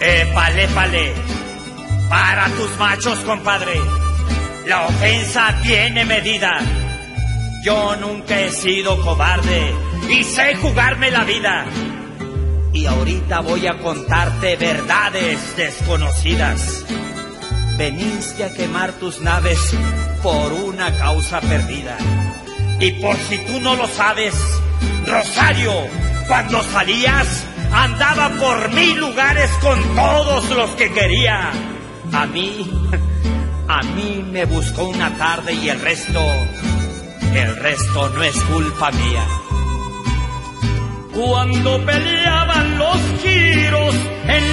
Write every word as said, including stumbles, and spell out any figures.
Épale, épale. Para tus machos, compadre. La ofensa tiene medida. Yo nunca he sido cobarde y sé jugarme la vida. Y ahorita voy a contarte verdades desconocidas. Veniste a quemar tus naves por una causa perdida. Y por si tú no lo sabes, Rosario, cuando salías, andaba por mil lugares con todos los que quería. A mí, a mí me buscó una tarde y el resto, el resto no es culpa mía. Cuando peleaban los giros en